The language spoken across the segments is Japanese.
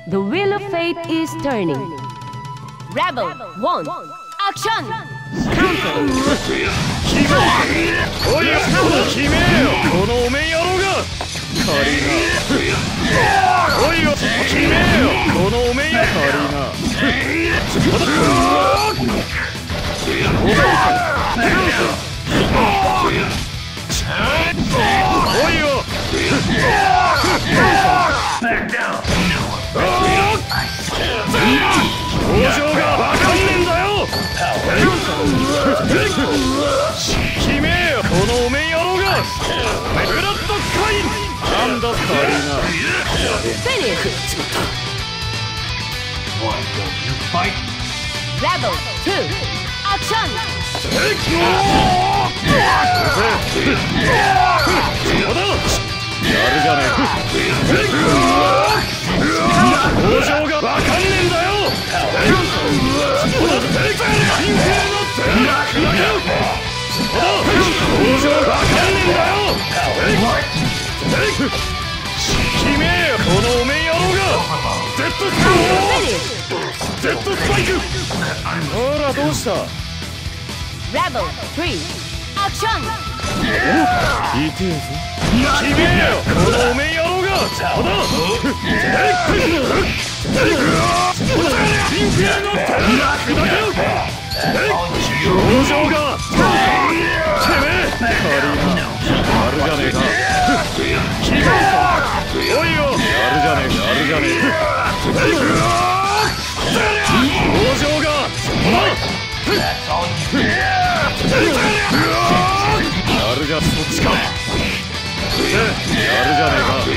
The wheel of fate is turning. Rebel 1. Action! Counter! おいや、決めよ、このおめん野郎が。カリナ。おいよ、決めよ、このおめんや。カリナ。おいよ。表情がわかんねえんだよ。決めよ、このおめん野郎が。ブラッドカイン。なんだカリナ。 Finish! しまった。 Rebel 2. Action! やるじゃねえか。表情がわかんねえんだよ。表情がわかんねえんだよ。決めよ、このおめん野郎が。Z スパイク。ほらどうした。 Rebel 3. Action! 痛えぞ。決めよ、このおめん野郎が。表情が。てめえカリナ。やるじゃねえか。決めよ。おいよ。やるじゃねえか。やるじゃねえか。表情が。やるじゃ、そっちか。やるじゃねえか。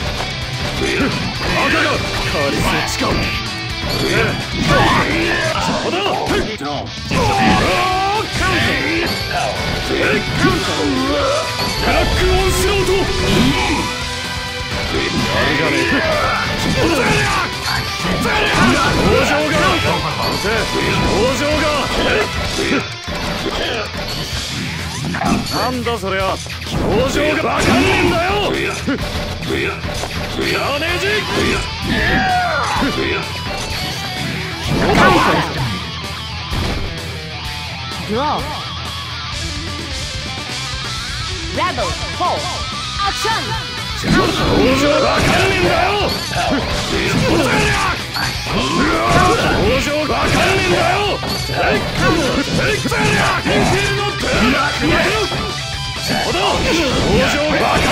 赤がカリ、そっちか。そこだ。ブラックオンスロート。やるじゃねえか。表情が。表情が。なんだそりゃ。表情がわかんねえんだよ。ダメージ。 Draw. Rebel 4. Action! 表情がわかんねえんだよ。表情がわかんねえんだよ。表情がわかんね